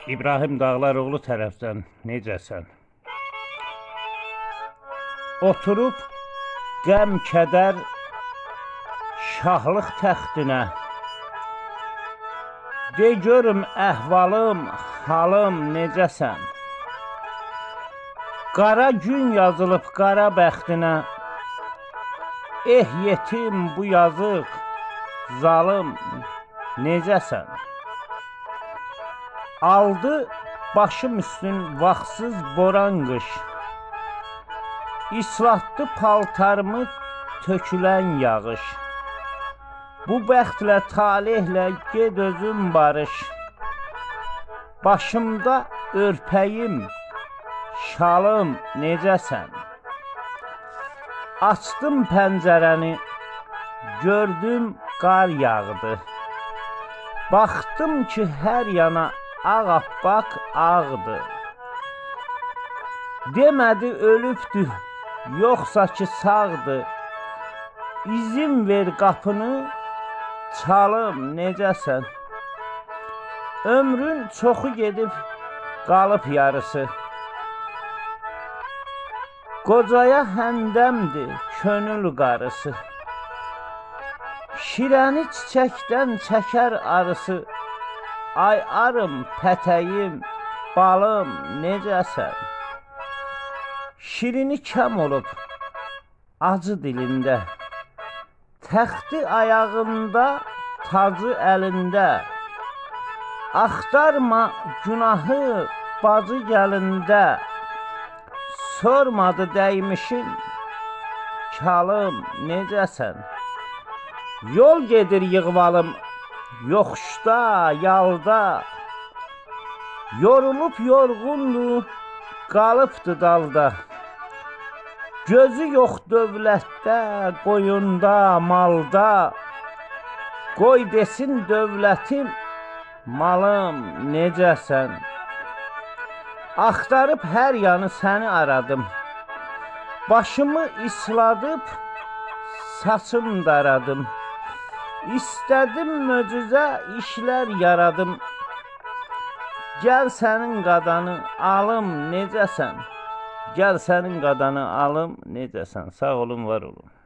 İbrahim Dağlaroğlu tərəfdən necəsən? Oturub qəm, kədər, şahlıq təxtinə, de görüm əhvalım, halım necəsən? Qara gün yazılıb qara bəxtinə, yetim bu yazıq, zalım necəsən? Aldı başım üstün vaxtsız boran qış, İslatdı paltarımı tökülən yağış. Bu bəxtlə, talihlə ged özün barış. Başımda örpəyim, şalım necəsən? Açdım pəncərəni, gördüm qar yağdı. Baxdım ki, hər yana ağappaq ağdı. Demədi ölübdü, yoxsa ki sağdı. İzin ver qapını, çalım necəsən? Ömrün çoxu gedib, qalıb yarısı. Qocaya həndəmdir könül qarısı. Şirəni çiçəkdən çəkər arısı. Ay arım, pətəyim, balım necəsən? Şirini kəm olub, acı dilində, təxti ayağında, tacı əlində. Axtarma günahı bacı gəlində, sormadı dəymişin, kalım necəsən? Yol gedir yığvalım, yoxuşda, yalda, yorulub yorğundu, qalıbdı dalda. Gözü yox dövlətdə, qoyunda, malda. Qoy desin dövlətim, malım necəsən? Axtarıb hər yanı səni aradım. Başımı isladıb, saçım daradım. İstədim möcüzə işlər yaradım. Gəl sənin qadanı alım necəsən? Gəl sənin qadanı alım necəsən? Sağ olun, var olun.